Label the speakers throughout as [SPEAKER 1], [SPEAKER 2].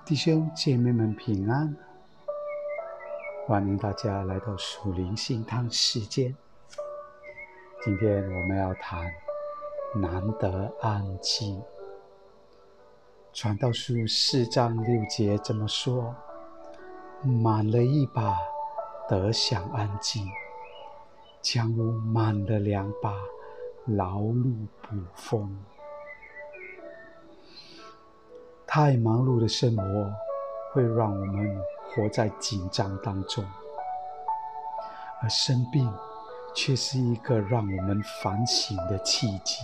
[SPEAKER 1] 弟兄姐妹们平安，欢迎大家来到属灵心汤时间。今天我们要谈难得安静。传道书4章6节这么说：满了一把，得享安静，将如满了2把，劳碌捕风。太忙碌的生活会让我们活在紧张当中，而生病却是一个让我们反省的契机。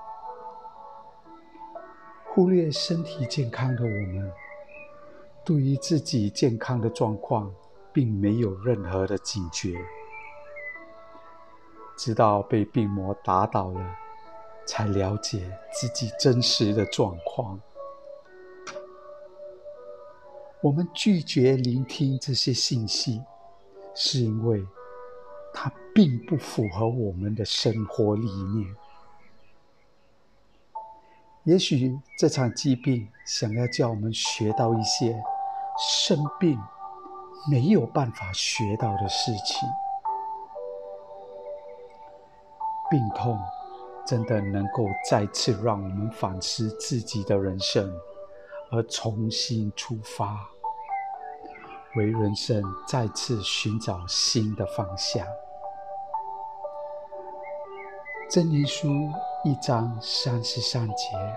[SPEAKER 1] 忽略身体健康的我们，对于自己健康的状况并没有任何的警觉，直到被病魔打倒了，才了解自己真实的状况。我们拒绝聆听这些信息，是因为它并不符合我们的生活理念。也许这场疾病想要叫我们学到一些生病没有办法学到的事情。病痛真的能够再次让我们反思自己的人生，而重新出发，为人生再次寻找新的方向。箴言书1章33节：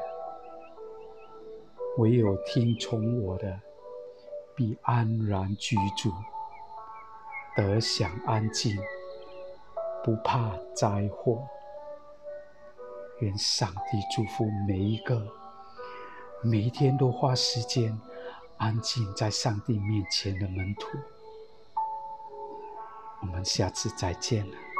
[SPEAKER 1] 唯有听从我的，必安然居住，得享安静，不怕灾祸。愿上帝祝福每一个每一天都花时间安静在上帝面前的门徒。我们下次再见了。